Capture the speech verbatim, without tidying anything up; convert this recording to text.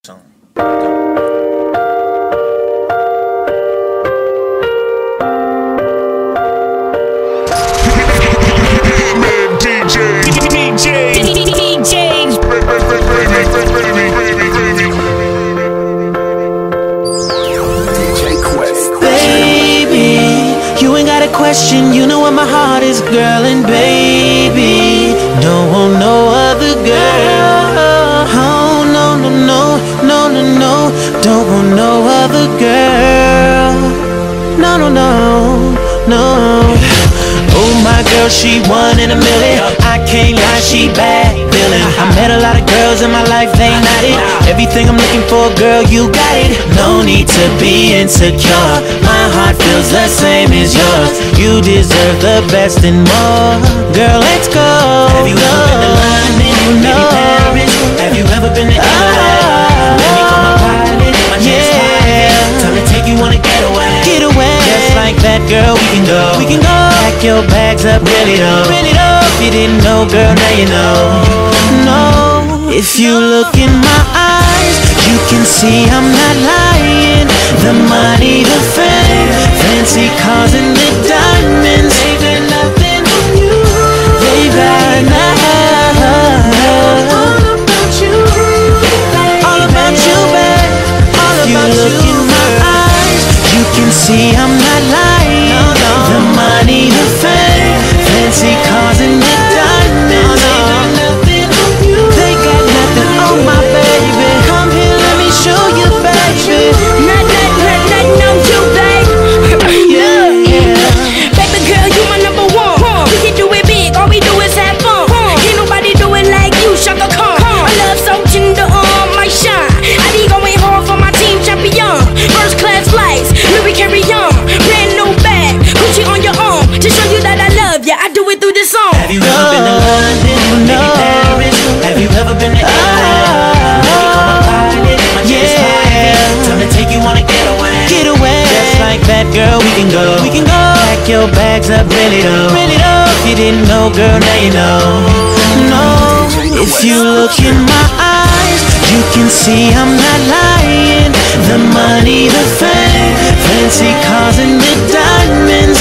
Shown. Question, you know where my heart is, girl, and baby, don't want no other girl. Oh no no no no no no, don't want no other girl. No no no no. Oh my girl, she one in a million. I can't lie, she bad feeling. I met a lot of girls in my life, they not it. Everything I'm looking for, girl, you got it. No need to be insecure. My heart feels the same as yours. You deserve the best and more. Girl, let's go. Have you ever been to London, maybe Paris? Have you ever been to England? Let me call my pilot, my name's Pilot. Time to take you on a getaway. Get away. Just like that, girl, we can go. We can go. Pack your bags up, really though. Really though. If you didn't know, girl, now you know. No. If you look in my eyes, you can see I'm not lying. The money, the fame, fancy cars and the diamonds, they got nothing on you. They got nothing. All about you, all about you, babe. All about you. If you look in my eyes, you can see I'm not lying. The money, the fame, fancy cars and the diamonds, they got nothing on you. They got nothing on my baby. Come here, let me show you, baby. Not, not, not, nothing on you, babe. Yeah, yeah. Baby girl, you my number one. We can do it big, all we do is have fun. Ain't nobody do it like you, Shaka Khan. My love so tender, on my shine. I be going hard for my team champion. First class flights, Louis carry on. Brand new bag, Gucci on your arm. To show you that I love ya, I do it through this song. Have you ever been to London, maybe Paris? Have you ever been to England? Let me call my pilot, my name's Pilot. Time to take you on a getaway. Get away. Just like that, girl, we can go. We can go. Pack your bags up, really though. Really though. If you didn't know, girl, now you know. No. If you look in my eyes, you can see I'm not lying. The money, the fame, fancy cars and the diamonds,